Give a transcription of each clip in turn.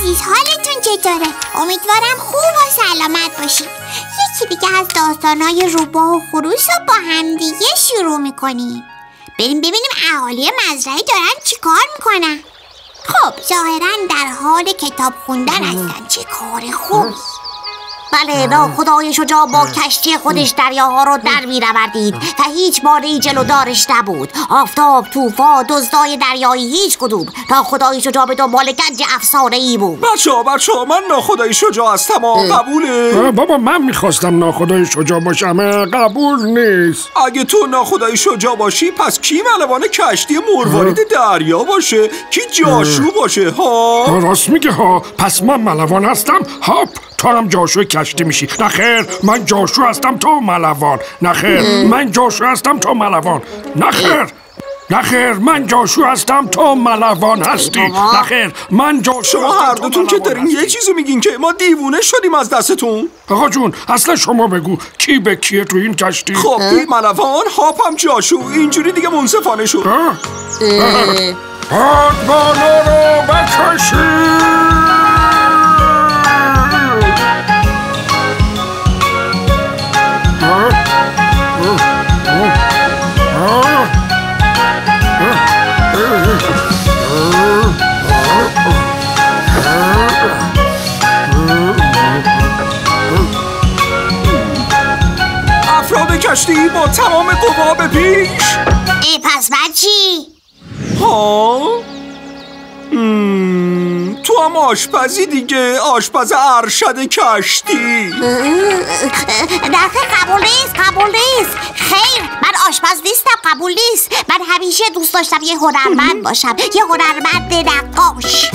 عزیز، حالتون چطوره؟ امیدوارم خوب و سلامت باشید. یکی دیگه از داستانای روباه و خروس رو با هم دیگه شروع میکنیم. بریم ببینیم اهالی مزرعه دارن چی کار میکنن. خب ظاهرا در حال کتاب خوندن هستن. چه کار خوبی. بله، ناخدای شجاع با کشتی خودش دریاها رو در می‌آوردید و هیچ باری جلودارش نبود. آفتاب، طوفان، دزدای دریایی، هیچ کدوم. ناخدای شجاع به دنبال گنج افسانه‌ای بود. بچه‌ها من ناخدای شجاع هستم. قبوله؟ بابا من میخواستم ناخدای شجاع باشم. قبول نیست. اگه تو ناخدای شجاع باشی پس کی ملوان کشتی مروارید دریا باشه؟ کی جاشو باشه؟ ها؟ راست میگه ها. پس من ملوان هستم. هاپ تو هم جاشو کشتی میشی. نخیر، من جاشو هستم تو ملوان. نخیر، من جاشو هستم تو ملوان. نخیر، من جاشو هستم تو ملوان هستی. نخیر، من جاشو شما هر دوتون که دارین یه چیزو میگین که ما دیوونه شدیم از دستتون. آقا جون اصلا شما بگو کی به کیه تو این کشتی؟ خب ملوان، هاپ هم جاشو. اینجوری دیگه منصفانه شد. پادبانا رو بکشید. افراد کشتی با تمام قوا به پیش. پس بعد چی؟ ها؟ تو هم آشپزی دیگه، آشپز ارشد کشتی. نخیر، قبول نیست. خیر، من آشپز نیستم، قبول نیست. من همیشه دوست داشتم یه هنرمند باشم، یه هنرمند نقاش.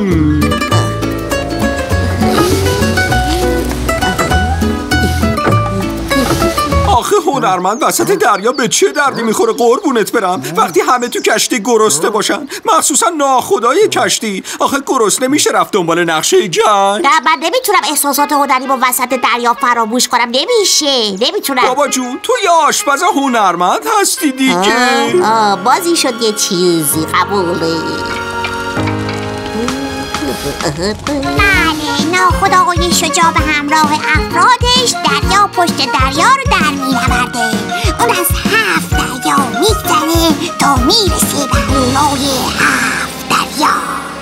آخه هنرمند وسط دریا به چه دردی میخوره قربونت برم وقتی همه تو کشتی گرسنه باشن، مخصوصا ناخدای کشتی. آخه گرسنه میشه رفت دنبال نقشه گنج. نه، من نمیتونم احساسات هنریمو وسط دریا فراموش کنم. نمیتونم. بابا جون تو یه آشپز هنرمند هستی دیگه. بازی شد یه چیزی. قبوله. بله، ناخدای شجاع به همراه افرادش دریا پشت دریا رو در می‌آورده. اون از 7 دریا می‌گذره تا میرسه به هولای 7 دریا.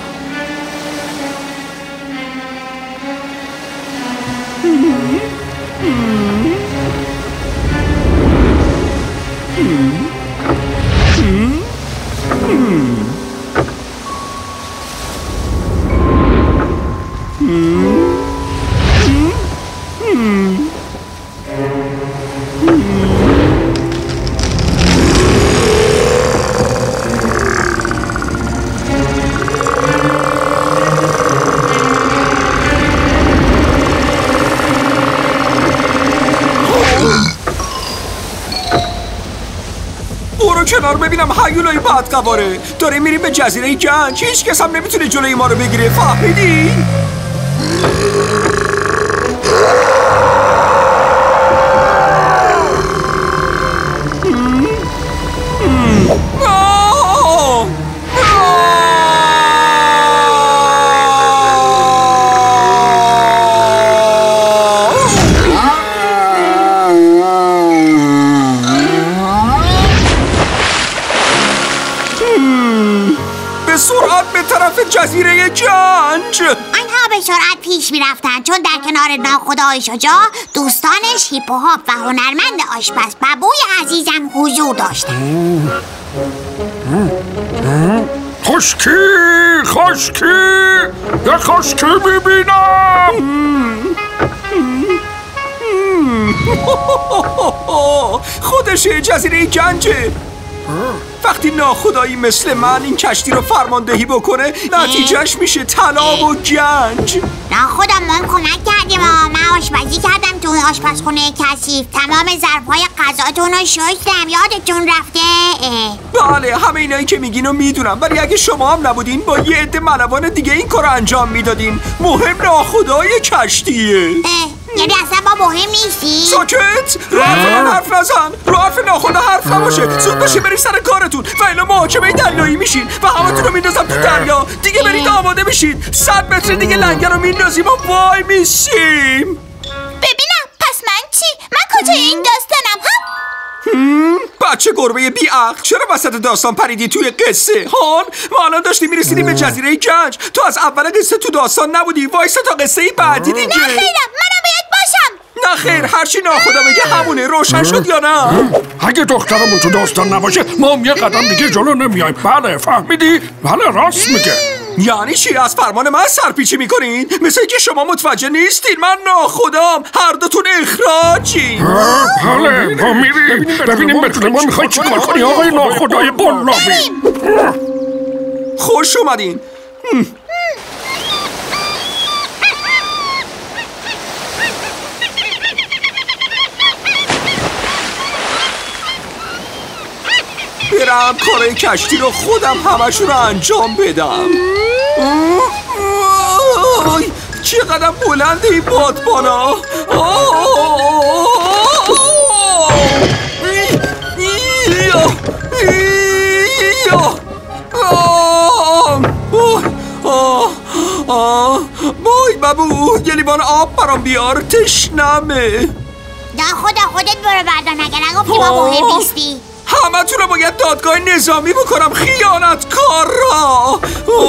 برو کنار ببینم هیولای بدقواره. داره میریم به جزیره گنج. هیچ کس هم نمیتونه جلوی ما رو بگیره. فهمیدی؟ به سرعت به طرف جزیره گنج. آنها به سرعت پیش میرفتن چون در کنار ناخدای شجاع دوستانش هیپوهاپ و هنرمند آشپز ببوی عزیزم حضور داشتن. خشکی یه خشکی میبینم. خودشه جزیره گنجه. وقتی ناخدایی مثل من این کشتی رو فرماندهی بکنه نتیجهش میشه طلا و گنج. ناخدا ما کمک کردیم. من آشپزی کردم تو آشپزخونه کثیف. تمام ظرفای غذاتون رو شستم. یادتون رفته؟ بله، همه اینایی که میگین رو میدونم، ولی اگه شما هم نبودین با یه عده ملوان دیگه این کار رو انجام میدادین. مهم ناخدای کشتیه. یعنی اصلا ما مهم نیستی؟ ساکت! رو حرف من حرف نزن! رو حرف ناخدا حرف نباشه! زود باشین برید سر کارتون و اینا محاکمه دریایی میشین و همتون رو میندازم تو دریا. دیگه برید آماده بشید. 100 متر دیگه لنگر رو میندازیم و وای میشیم. ببینم پس من چی؟ من کجای این داستانم ها؟ بچه گربه بیعقل، چرا وسط داستان پریدی توی قصه؟ هان ما الان داشتیم میرسیدیم به جزیره گنج. تو از اول قصه تو داستان نبودی. وایسا تا قصه بعدی دیگه. نه خیرم، منم باید باشم. نه خیر، هرچی ناخدا بگه همونه. روشن شد یا نه؟ اگه دخترمون تو داستان نباشه ما هم یه قدم دیگه جلو نمیایم. بله فهمیدی؟ بله راست میگه. یعنی چی؟ از فرمان من سرپیچی میکنین؟ مثل که شما متوجه نیستین من ناخدام. هر دوتون اخراجی. بله ما میریم ببینیم بتونه ما میخوای چی کار کنی آقای ناخدای قلابی. خوش اومدین. برم کارای کشتی رو خودم همشون رو انجام بدم. چقدر بلنده این بادبانا. وای بابو یه لیوان آب برام بیار، تشنمه. خدا خودت برو بردار، مگه نگفتی ما مهم نیستی؟ همه تو رو باید دادگاه نظامی بکنم خیانتکار را.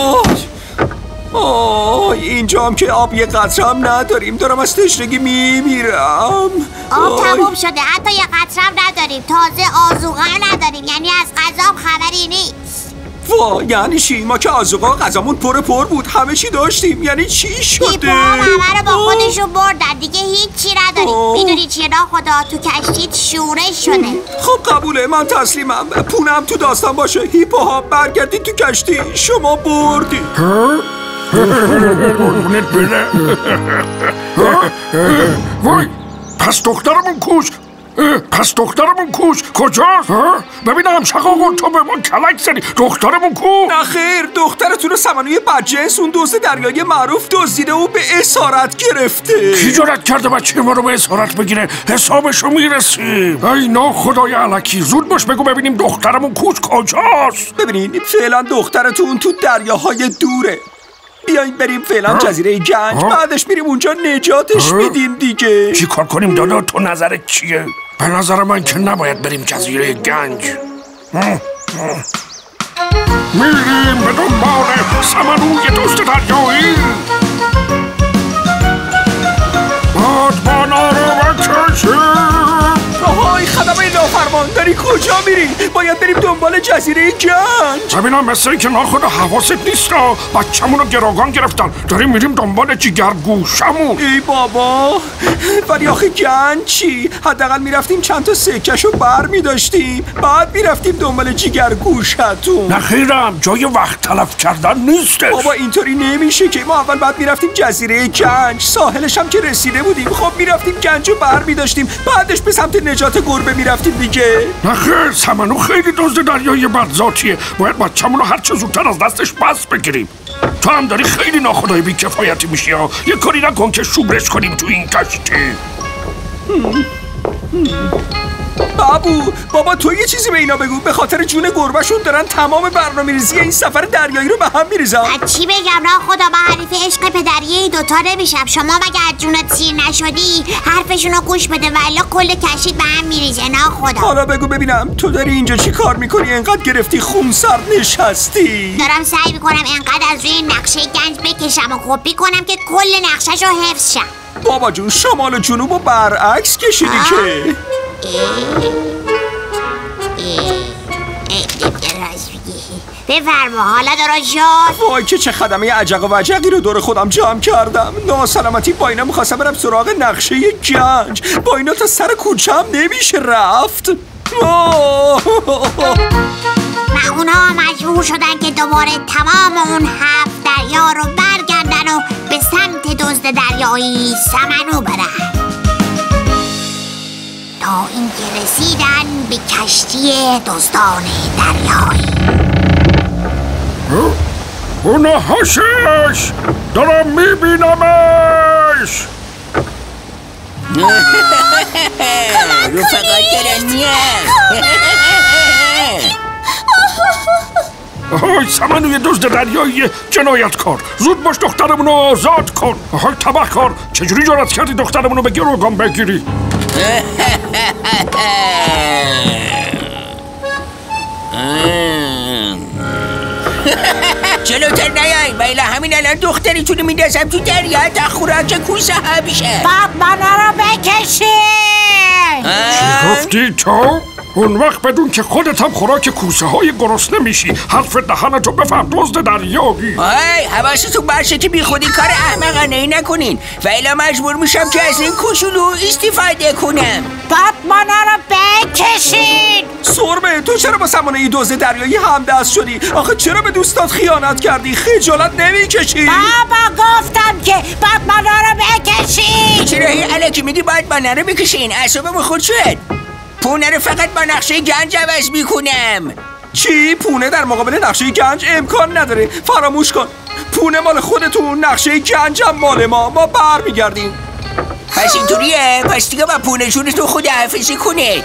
اینجا هم که آب یه قطره هم نداریم. دارم از تشنگی میمیرم. آب تموم شده، حتی یه قطره هم نداریم. تازه آذوقه هم نداریم، یعنی از غذا خبری نیست. وا یعنی چی؟ ما که آذوقه غذامون پر بود، همه چی داشتیم. یعنی چی شده؟ هیپوها همه رو با خودشون بردن، دیگه هیچی نداریم. میدونی چیه ناخدا؟ تو کشتیت شورش شده. خب قبوله، من تسلیمم. پونم تو داستان باشه. هیپوها برگردید تو کشتی، شما بردید. قربونت بره. وای پس دخترمون کوش کجاست؟ ببینم شقاقون تو به ما کلک زدی. دخترمون کو؟ نه خیر، دخترتون رو سمنوی بدجنس اون دزد دریایی معروف دزدیده و به اسارت گرفته. کی جرأت کرده بچه ما رو به اسارت بگیره؟ حسابشو میرسیم. ای ناخدای الکی، زود باش بگو ببینیم دخترمون کجاست. ببینین فعلا دخترتون تو دریاهای دوره. بیاین بریم فعلا جزیره گنج، بعدش میریم اونجا نجاتش میدیم دیگه. چی کار کنیم دادا؟ تو نظرت چیه؟ به نظر من که نباید بریم جزیره گنج. میریم به دنبال سمنوی دزد دریایی. بادبانا رو بکشیم. آهای خدمه نافرمان، داری کجا میری؟ باید بریم دنبال جزیره گنج. ببینم مثل این که ناخدا حواست نیست. بچه‌مون رو گروگان گرفتن، داریم میریم دنبال جیگرگوشمون. ای بابا، ولی آخه گنج چی؟ حداقل میرفتیم چند تا سکه‌شو بر میداشتیم، بعد میرفتیم دنبال جیگرگوشتون. نه خیرم، جای وقت تلف کردن نیستش. بابا اینطوری نمیشه که. ما اول بعد میرفتیم جزیره گنج، ساحلش هم که رسیده بودیم خب میرفتیم گنج رو بر میداشتیم، بعدش به سمت نجات گربه میرفتیم دیگه. نه خیر، سمنو خیلی دزد دریایی بدذاتیه. باید بچه‌مون رو هر چه زودتر از دستش پس بگیریم. تو هم داری خیلی ناخدای بی‌کفایتی میشی. یه کاری نکن که شوبرش کنیم تو این کشتی. بابا تو یه چیزی به اینا بگو. به خاطر جون گربهشون دارن تمام برنامه‌ریزی این سفر دریایی رو به هم میریزن. چی بگم ناخدا؟ من حریف عشق پدری دوتا نمیشم. شما مگه از جونت سیر نشدی؟ حرفشون رو گوش بده والا کل کشید به هم میریزه ناخدا. حالا بگو ببینم تو داری اینجا چی کار میکنی؟ انقدر گرفتی خونسرد نشستی. دارم سعی میکنم انقدر از روی نقشه گنج بکشم و کپی کنم که کل نقشه‌شو حفظ شم. بابا جون شمال و جنوب و برعکس کشیدی که. بفرما حالا درست شد. وای که چه خدمه عجق و وجقی رو دور خودم جمع کردم. ناسلامتی با اینا میخواستم برم سراغ نقشه گنج. با اینا تا سر کوچه هم نمیشه رفت. اونا مجبور شدن که دوباره تمام اون 7 دریا رو برگردن و به سمت دزد دریایی سمنو برن تا اینکه رسیدن به کشتی دزدان دریایی. اونا هاشش دارم میبینمش. رفقات دارن میان. آهای سمنوی دزد دریایی جنایتکار، زود باش دخترمون رو آزاد کن. آهای تبهکار، چجوری جرأت کردی دخترمون رو به گروگان بگیری؟ جلوتر نیاین و الا همین الان دختریتونو میندازم تو دریا تا خوراک کوسه ها بشه. باب منو رو بکشین. چی گفتی تو؟ اون وقت بدون که خودت هم خوراک کوسه های گرسنه میشی. حرف دهنتو بفهم دزد دریایی. آی حواستون باشه که بی خودی کار احمقانه ای نکنین و الا مجبور میشم که از این کوچولو استفاده کنم. باب منو رو بکشین. سرمه تو چرا با سمانه دزد دریایی همدست شدی؟ آخه چرا به دوستات خیانت کردی؟ خجالت نمیکشی؟ بابا گفتم که باب منو رو بکشین. چرا هی الکی میگی باید منو رو بکشین؟ اعصابم خود شد. پونه رو فقط با نقشه گنج عوض میکنم. چی؟ پونه در مقابل نقشه گنج امکان نداره. فراموش کن. پونه مال خودتون، نقشه گنج هم مال ما بر میگردیم. پس اینطوریه؟ پس دیگه با پونه جونتون خداحافظی کنید.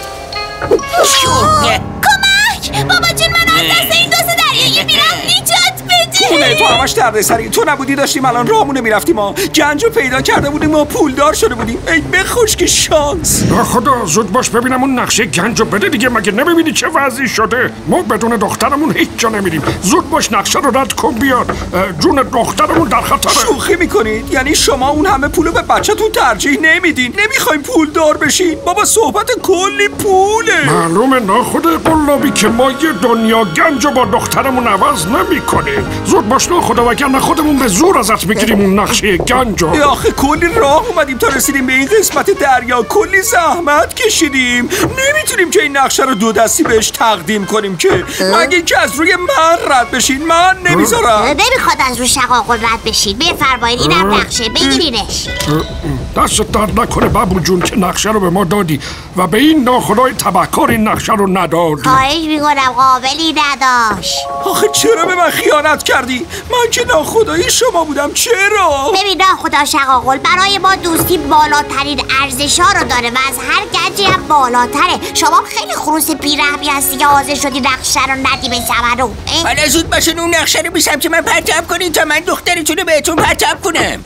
کمک! بابا جون من از دست این دزد دریایی میرم، نجات بده. پونه تو همش دردسری. تو نبودی داشتیم الان راهمونه میرفتیم. ما گنج رو پیدا کرده بودیم، ما پولدار شده بودیم. ای بخوش که شانس. خدا زود باش ببینم اون نقشه گنج رو بده دیگه. مگه نمیبینی چه وضعی شده؟ ما بدون دخترمون هیچ جا نمیریم. زود باش نقشه رو رد کن بیاد. جون دخترمون در خطره. شوخی میکنید؟ یعنی شما اون همه پولو به بچه‌تون ترجیح نمیدین؟ نمیخوایم پولدار بشین؟ بابا صحبت کلی پوله. معلومه ناخود قلابی که ما یه دنیا گنج رو با دخترمون عوض نمیکنیم. زود باش ناخدا وگرنه خودمون به زور ازت میگیریم اون نقشه گنج رو. آخه کلی راه اومدیم تا رسیدیم به این قسمت دریا. کلی زحمت کشیدیم. نمیتونیم که این نقشه رو دو دستی بهش تقدیم کنیم که مگه اینکه از روی من رد بشین. من نمیذارم. نمیخواد از رو شقاقل رد بشید. بفرمایید اینم نقشه، بگیرینش. دستت درد نکنه بابو جون که نقشه رو به ما دادی و به این ناخدای تبهکار این نقشه رو ندادی. خواهش میکنم، قابلی نداشت. آخه چرا به من خیانت کردی؟ من که ناخدای شما بودم. چرا؟ ببین خدا شقاقل برای ما دوستی بالاترین ارزش‌ها رو داره و از هر گنجی هم بالاتره. شما خیلی خروس بی‌رحمی هستی که حاضر شدی نقشه رو ندی به سمنو. حالا زود باشین اون نقشه رو بیسم که من پرتاب کنین تا من دخترتون رو بهتون پرتاب کنم.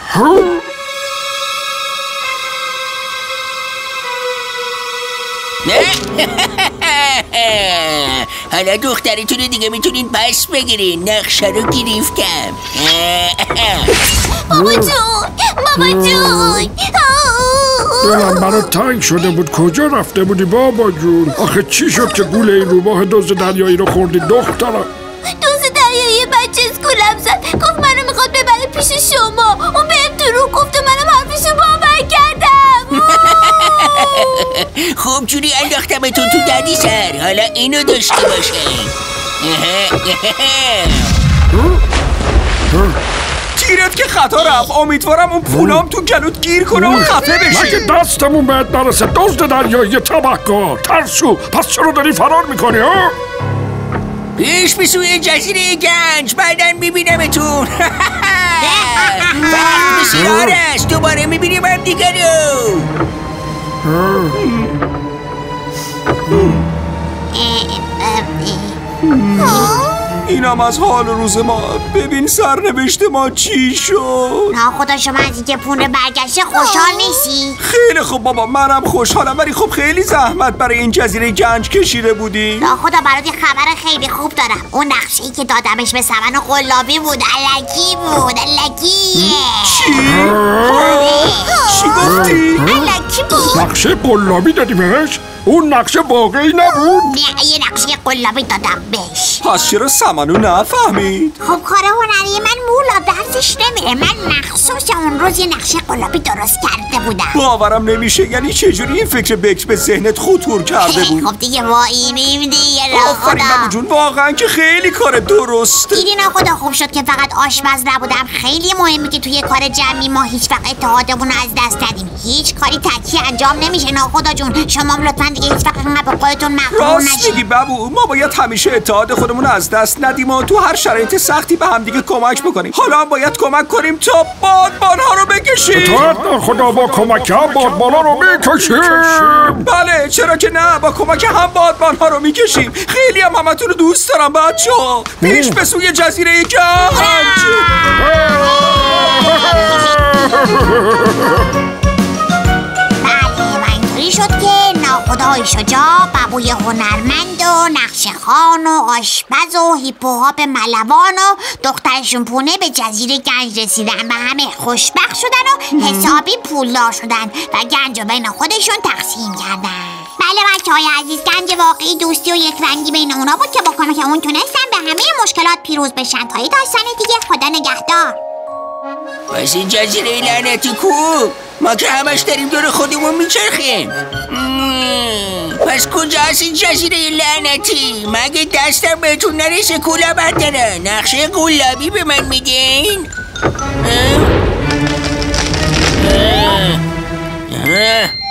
حالا دخترتون رو دیگه میتونین پس بگیرین. نقشه رو گرفتم. بابا جون دلم برات تنگ شده بود. کجا رفته بودی بابا جون؟ آخه چی شد که گول این روباه دزد دریایی رو خوردی دخترم؟ دزد دریایی بچه اسکولم زد، گفت منو میخواد ببره پیش شما. اون بهم دروغ گفت و منم حرفشو باور کردم. خوب جوری انداختمتون تو دردی سر. حالا اینو داشته باشین. تیرت که خطا رفت. امیدوارم اون پولام تو گلوت گیر کنه و خفه بشی. مگه دستمون بهت نرسه دزد دریایی تبهکار ترسو؟ پس چرا داری فرار میکنی ها؟ پیش به سوی جزیره گنج، بعداً میبینمتون. وقت بسیار است، دوباره میبینیم هم دیگر رو. اینم از حال روز ما. ببین سرنوشت ما چی شد. خدا شما از اینکه پونه برگشته خوشحال نیستی؟ خیلی خوب بابا، منم خوشحالم، ولی خب خیلی زحمت برای این جزیره گنج کشیده بودی. خدا برات خبر خیلی خوب دارم. اون نقشه‌ای که دادمش به سمن قلابی بود. الکی بود. الکی. چی گفتی؟ الکی بود. نقشه قلابی دادی بهش؟ اون نقشه واقعی نبود؟ نه یه نقشه قلابی دادم بهش. پس چرا سمنو نفهمید؟ خب کار هنری من مولا درسش نمیره. من مخصوص اون روز یه نقشه قلابی درست کرده بودم. باورم نمیشه. یعنی چجوری این فکر بکر به ذهنت خطور کرده بود؟ خب دیگه وایینیم دیگه. آفرین نمو جون، واقعا که خیلی کار درست. دیدی خدا خوب شد که فقط آشپز نبودم. خیلی مهمه که توی کار جمعی ما هیچ وقت اتحادمون رو از دست ندیم. هیچ کاری تکی انجام نمیشه. خدا جون شما لطفا دیگه هیچ وقت به خودتون مغرور راست نشید. میگی بابو، ما باید همیشه اتحاد خودمون از دست ندیم و تو هر شرایط سختی به همدیگه کمک بکنیم. حالا هم باید کمک کنیم تا بادبان‌ها رو بکشیم. اطاعت ناخدا، با کمک هم بادبان‌ها رو میکشیم. بله چرا که نه، با کمک هم بادبان‌ها رو میکشیم. خیلی هم همتون رو دوست دارم بچه‌ها. پیش به سوی جزیره گنج. اینطوری شد که ناخدای شجاع، ببوی هنرمند و نقشه خان و آشپز و هیپوهاپ ملوان و دخترشون پونه به جزیره گنج رسیدن و همه خوشبخت شدن و حسابی پولدار شدن و گنج رو بین خودشون تقسیم کردن. بله بچه‌های عزیز، گنج واقعی دوستی و یک رنگی بین اونا بود که با کمک اون تونستن به همه مشکلات پیروز بشن. تا یه داستان دیگه، خدا نگهدار. پس این جزیره لعنتی کو؟ ما که همش داریم دور خودمون میچرخیم. پس کجاست این جزیره لعنتی؟ مگه دستم بهتون نرسه کولا برداره؟ نقشه قلابی به من میدین؟